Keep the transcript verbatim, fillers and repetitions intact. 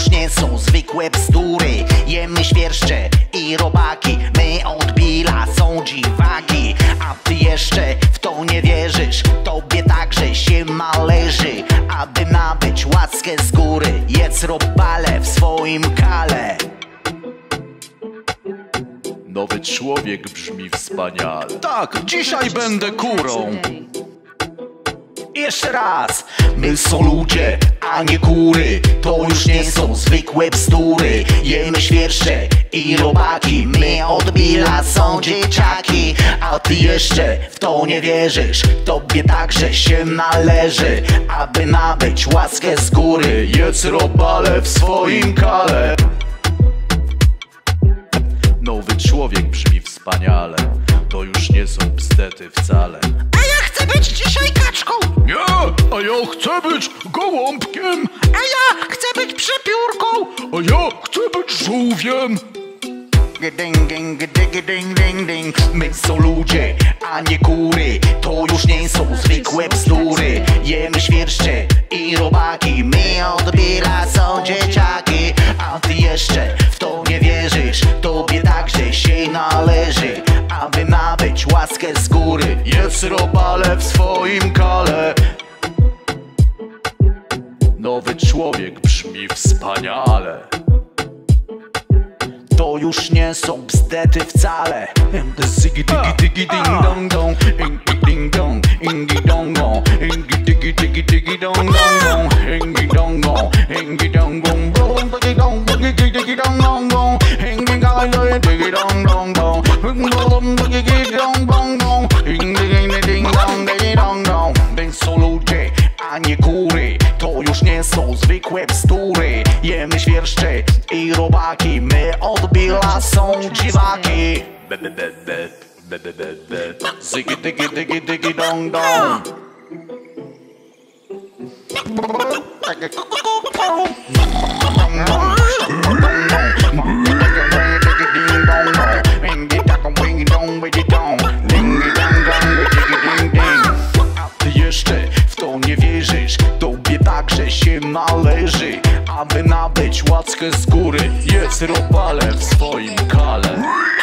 już nie są zwykłe bzdury. Jemy świerszcze i robaki, my od Billa są dziwaki. A ty jeszcze w to nie wierzysz, tobie także się należy. Aby nabyć łaskę z góry, jedz robale w swoim kale. Nowy człowiek brzmi wspaniale. Tak, dzisiaj będę kurą. Jeszcze raz, my są ludzie, a nie kury. To już nie są zwykłe bzdury. Jemy świerszcze i robaki, my od Billa są dzieciaki. A ty jeszcze w to nie wierzysz, tobie także się należy. Aby nabyć łaskę z góry, Jedz robale w swoim kale. Nowy człowiek brzmi wspaniale. To już nie są bzdety wcale. a ja chcę być dzisiaj kaczką, Nie, a ja chcę być gołąbkiem, a ja chcę być przepiórką. a ja chcę być żółwiem. Ding, ding, ding, ding, ding, ding. My są ludzie, a nie kury. To już nie są zwykłe bzdury. Jemy świerszcze i robaki, my od Billa są dzieciaki. A ty jeszcze w to nie wierzysz, tobie także się należy. Aby nabyć łaskę z góry, Jedz robale w swoim kale. Nowy człowiek brzmi wspaniale. to już nie są bzdety wcale. Ziggy diggy diggy ding dong dong, ingy ding dong, ingy dong dong, ingy diggy diggy diggy dong dong dong, ingy dong dong, ingy dong dong, boom diggy dong, diggy diggy dong dong dong, ingy diggy diggy dong dong dong, boom diggy dong dong dong, ingy diggy ding dong diggy dong dong. My są ludzie, a nie kury. To już nie są zwykłe bzdury. Jemy świerszcze i robaki, my od Billa są dziwaki. Be, be, be, be, be, be, be, be. Ziggy diggy diggy diggy dong dong. A ty jeszcze w to nie wierzysz, tobie także się należy. Aby nabyć łaskę z góry, Jedz robale w swoim kale.